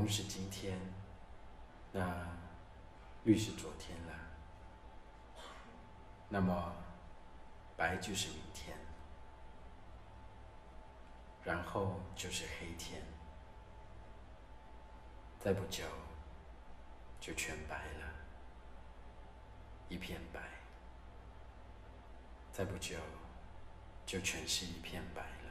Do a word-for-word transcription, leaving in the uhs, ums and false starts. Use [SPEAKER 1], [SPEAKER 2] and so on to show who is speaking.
[SPEAKER 1] 红是今天，那绿是昨天了，那么白就是明天，然后就是黑天，再不久就全白了，一片白，再不久就全是一片白了。